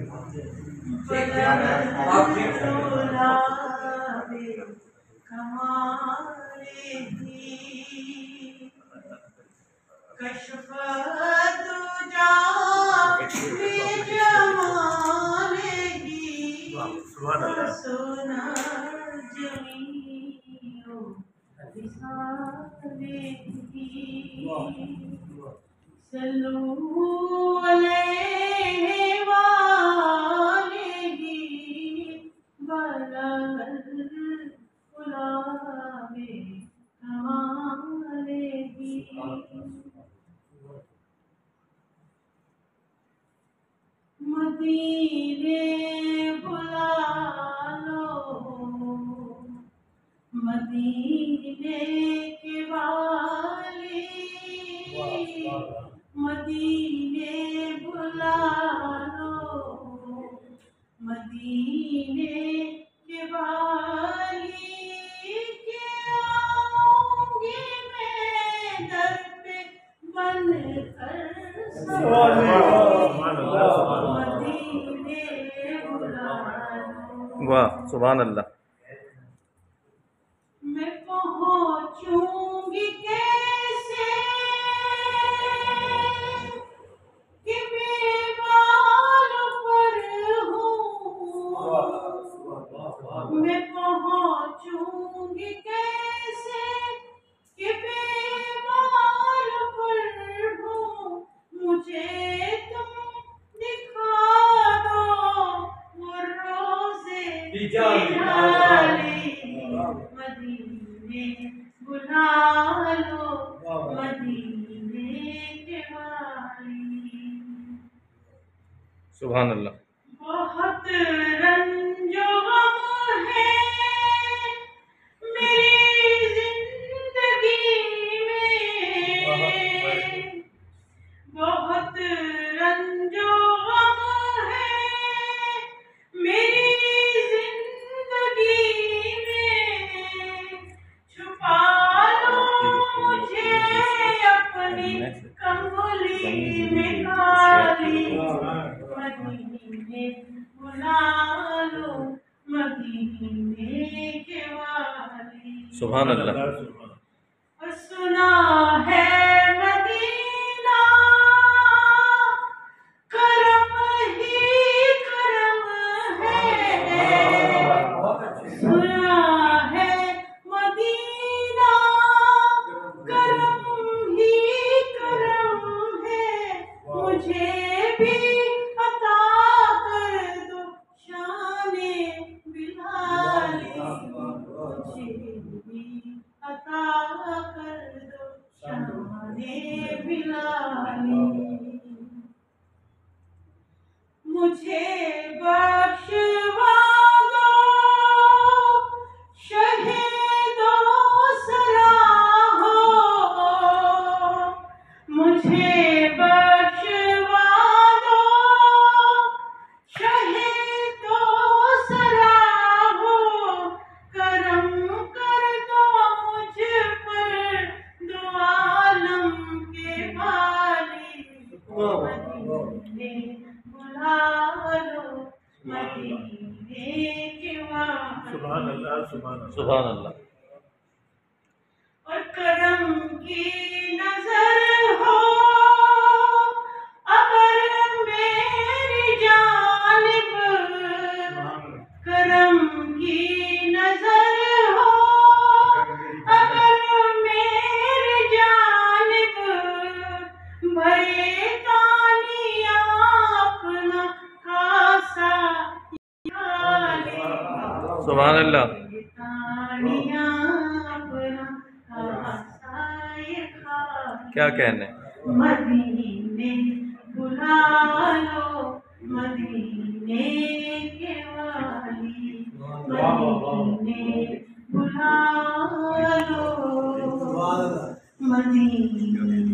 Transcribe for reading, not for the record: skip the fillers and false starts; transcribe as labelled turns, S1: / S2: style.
S1: کشف دجا بجمالہی وسنا جمیع خصالہی صلو علیہ وآلہ بلغ العلا بکمالہ مدینے بلا لو مدینے کے والی مدینے بلا لو مدینے کے والی کے آؤں گی میں در پہ بن کر
S2: واہ سبحان اللہ.
S1: میں پہنچوں گی کیسے کہ بیوار پر ہوں میں پہنچوں گی کیسے کہ بیوار پر ہوں مجھے تم دکھا دو وہ روزے مدینے بلا لو مدینے کے والی
S2: سبحان اللہ.
S1: بہت رنج و غم ہے میری زندگی میں بہت رنج و غم ہے میری زندگی میں چھپا لو مجھے اپنی کمبلی میں کالی مدینے بلا لو مدینے کے والی
S2: سبحان اللہ.
S1: اور سنا ہے مدینہ کرم ہی کرم ہے سنا ہے مدینہ کرم ہی کرم ہے مجھے بھی عطا کر دو شان بلالی مجھے بھی عطا کر دو شان بلالی مجھے بخشوا دو شہید و صلاح مجھے بخشوا دو شہید و صلاح کرم کر دو مجھ پر دو عالم کے والی مدینے بلا لو مدینے کے والی
S2: سبحان اللہ.
S1: اور کرم کی نظر ہو اگر میری جانب کرم کی نظر ہو اگر میری جانب بھرے تانیہ اپنا خاصا
S2: سبحان اللہ.
S1: تانیہ اپنا خاصا
S2: کیا کہنے.
S1: مدینے بلا لو مدینے کے والی مدینے بلا لو مدینے